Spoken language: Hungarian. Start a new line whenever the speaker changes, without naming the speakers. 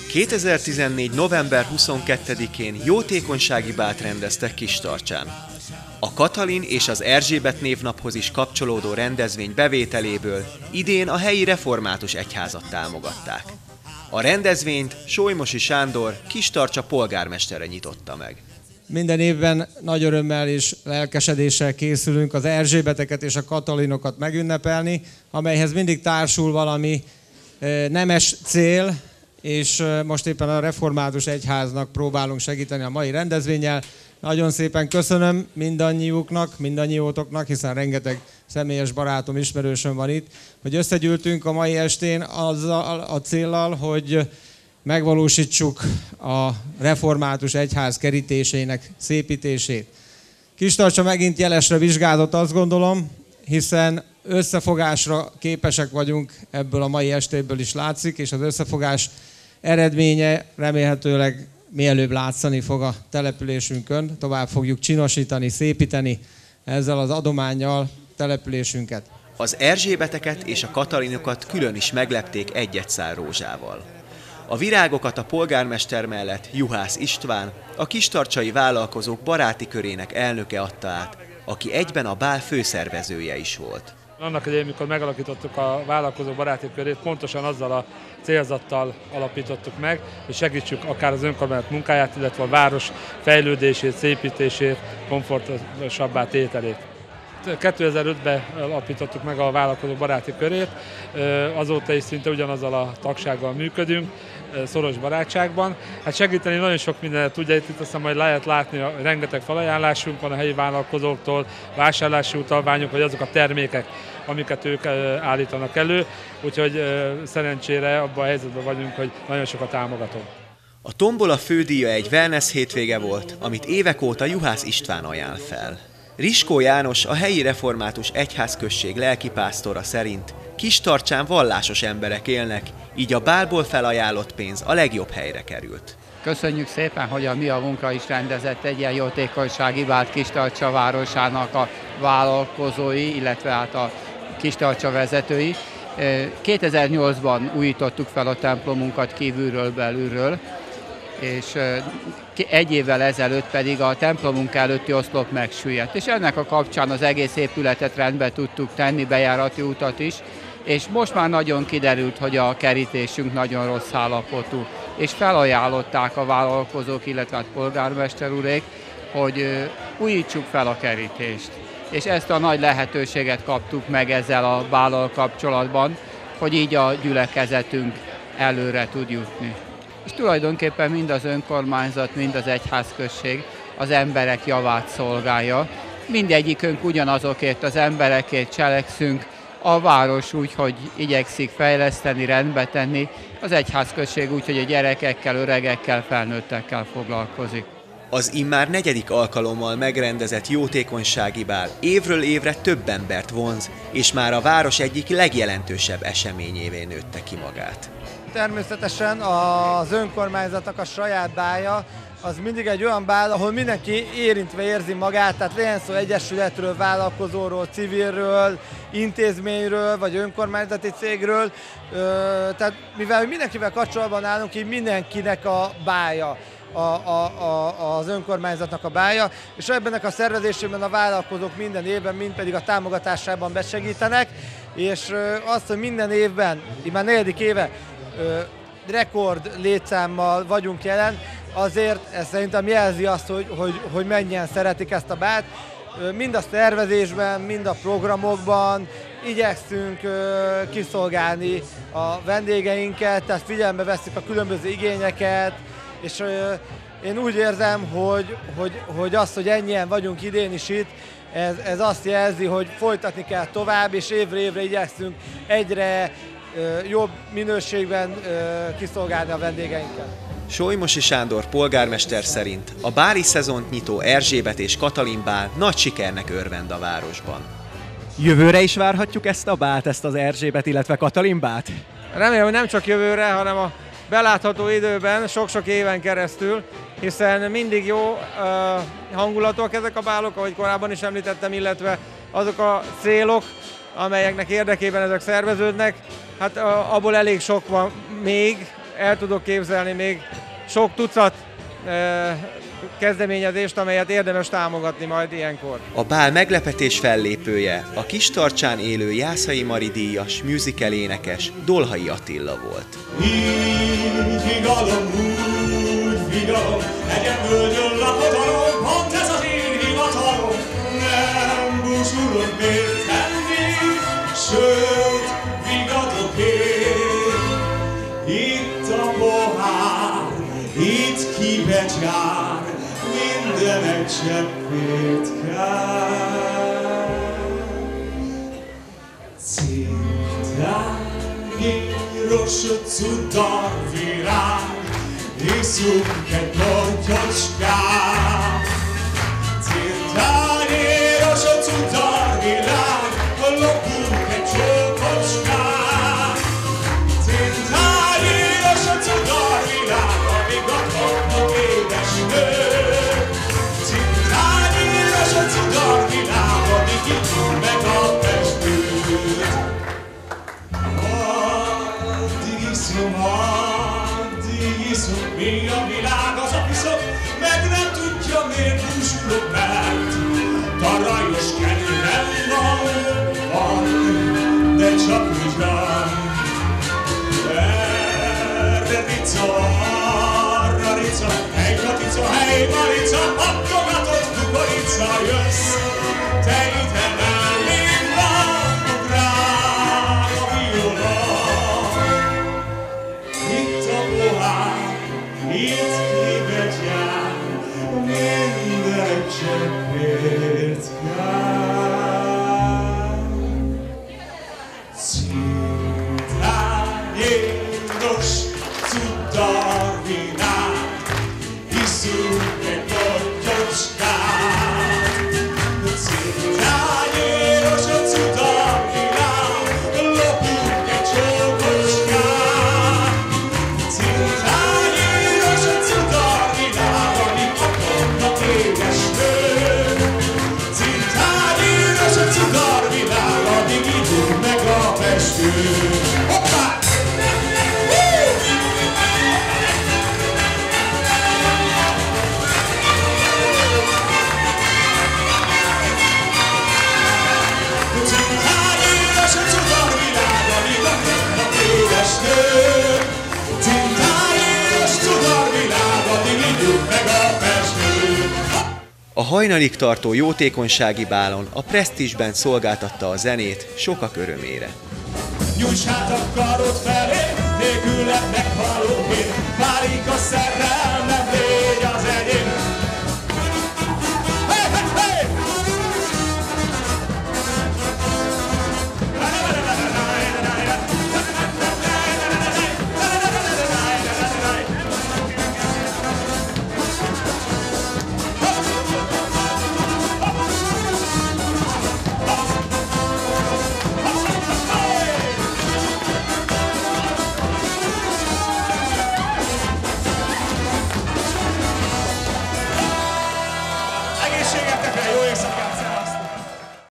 2014. november 22-én jótékonysági bált rendeztek Kistarcsán. A Katalin és az Erzsébet névnaphoz is kapcsolódó rendezvény bevételéből idén a helyi református egyházat támogatták. A rendezvényt Solymosi Sándor, Kistarcsa polgármestere nyitotta meg.
Minden évben nagy örömmel és lelkesedéssel készülünk az Erzsébeteket és a Katalinokat megünnepelni, amelyhez mindig társul valami nemes cél, és most éppen a református egyháznak próbálunk segíteni a mai rendezvénnyel. Nagyon szépen köszönöm mindannyiuknak, mindannyiótoknak, hiszen rengeteg személyes barátom, ismerősöm van itt, hogy összegyűltünk a mai estén azzal a céllal, hogy megvalósítsuk a református egyház kerítésének szépítését. Kistarcsa megint jelesre vizsgázott, azt gondolom, hiszen összefogásra képesek vagyunk, ebből a mai estéből is látszik, és az összefogás eredménye remélhetőleg mielőbb látszani fog a településünkön. Tovább fogjuk csinosítani, szépíteni ezzel az adománnyal településünket.
Az Erzsébeteket és a Katalinokat külön is meglepték egy-egy szál rózsával. A virágokat a polgármester mellett Juhász István, a kistarcsai vállalkozók baráti körének elnöke adta át, aki egyben a bál főszervezője is volt.
Annak idején, mikor megalakítottuk a vállalkozók baráti körét, pontosan azzal a célzattal alapítottuk meg, hogy segítsük akár az önkormányzat munkáját, illetve a város fejlődését, szépítését, komfortosabbá tételét. 2005-ben alapítottuk meg a vállalkozók baráti körét, azóta is szinte ugyanazzal a tagsággal működünk, szoros barátságban. Hát segíteni nagyon sok mindent tudja, itt aztán majd lehet látni, rengeteg felajánlásunk van a helyi vállalkozóktól, vásárlási utalványok, vagy azok a termékek, amiket ők állítanak elő, úgyhogy szerencsére abban a helyzetben vagyunk, hogy nagyon sokat támogatunk.
A tombola fődíja egy wellness hétvége volt, amit évek óta Juhász István ajánl fel. Riskó János, a helyi református egyházközség lelkipásztora szerint Kistarcsán vallásos emberek élnek, így a bálból felajánlott pénz a legjobb helyre került.
Köszönjük szépen, hogy a Mi a Munkra is rendezett egy ilyen jótékonysági bált Kistarcsa városának a vállalkozói, illetve hát a Kistarcsa vezetői. 2008-ban újítottuk fel a templomunkat kívülről, belülről, és egy évvel ezelőtt pedig a templomunk előtti oszlop megsüllyedt. És ennek a kapcsán az egész épületet rendbe tudtuk tenni, bejárati utat is, és most már nagyon kiderült, hogy a kerítésünk nagyon rossz állapotú, és felajánlották a vállalkozók, illetve a polgármester urék, hogy újítsuk fel a kerítést. És ezt a nagy lehetőséget kaptuk meg ezzel a bállal kapcsolatban, hogy így a gyülekezetünk előre tud jutni. És tulajdonképpen mind az önkormányzat, mind az egyházközség az emberek javát szolgálja. Mindegyikünk ugyanazokért az emberekért cselekszünk, a város úgy, hogy igyekszik fejleszteni, rendbe tenni, az egyházközség úgy, hogy a gyerekekkel, öregekkel, felnőttekkel foglalkozik.
Az immár 4. alkalommal megrendezett jótékonysági bál évről évre több embert vonz, és már a város egyik legjelentősebb eseményévé nőtte ki magát.
Természetesen az önkormányzatnak a saját bálja az mindig egy olyan bál, ahol mindenki érintve érzi magát, tehát legyen szó egyesületről, vállalkozóról, civilről, intézményről, vagy önkormányzati cégről. Tehát mivel mindenkivel kapcsolatban állunk, így mindenkinek a bálja. Az önkormányzatnak a bálja, és ebben a szervezésében a vállalkozók minden évben, mind pedig a támogatásában besegítenek, és azt, hogy minden évben, így már 4. éve rekord létszámmal vagyunk jelen, azért ez szerintem jelzi azt, hogy mennyien szeretik ezt a bált. Mind a szervezésben, mind a programokban igyekszünk kiszolgálni a vendégeinket, tehát figyelembe vesszük a különböző igényeket, és én úgy érzem, hogy az, hogy ennyien vagyunk idén is itt, ez azt jelzi, hogy folytatni kell tovább, és évre évre igyekszünk egyre jobb minőségben kiszolgálni a vendégeinket.
Solymosi Sándor polgármester szerint a báli szezont nyitó Erzsébet és Katalin bál nagy sikernek örvend a városban.
Jövőre is várhatjuk ezt a bált, ezt az Erzsébet, illetve Katalin bált?
Remélem, hogy nem csak jövőre, hanem a belátható időben, sok-sok éven keresztül, hiszen mindig jó hangulatok ezek a bálok, ahogy korábban is említettem, illetve azok a célok, amelyeknek érdekében ezek szerveződnek, hát abból elég sok van még, el tudok képzelni még sok tucat kezdeményezést, amelyet érdemes támogatni majd ilyenkor.
A bál meglepetés fellépője a Kistarcsán élő Jászai Mari díjas musical énekes Dolhai Attila volt.
Így vigalom, úgy vigalom, legyen völgyön lakodalom, pont ez az én hivatalom. Nem búsulok miért tenni, sőt, vigadok én. Itt a pohár, itt kibecsár, minden egy cseppét kár. Rossz darvirág, iszunk egy gortyocskát. Rossz darvirág, lopunk egy csókocskát. Rossz darvirág, amíg adhatnak édes nők. Rossz darvirág, amíg itt meg a testőt. Addig iszom, mi a világ az apiszok, meg nem tudja, miért búsulok, mert tarajos kenő nem van, de csak ugyan. Erre rica, arra rica, hely katica, hely marica, pattogatott kukorica, jössz, te ide mellém van, drága viola. Itt kibecsár, minden egy cseppért kár. Cintányéros cudarvinát, iszunk egy gortyocskát. Cintányéros cudarvinát, lopunk egy csókocskát. Cintányéros cudarvinát, amíg akarnak édes nők. Cintányéros cudarvinát, addig ígyunk meg a festők. Hoppá! Cintányéros cudarvinát, amíg akarnak édes nők. Cintányéros cudarvinát, addig ígyunk meg a festők.
A hajnalig tartó jótékonysági bálon a Presztízsben szolgáltatta a zenét sokak örömére.
Nyújts hát a karod felé, nélküled meghalok én.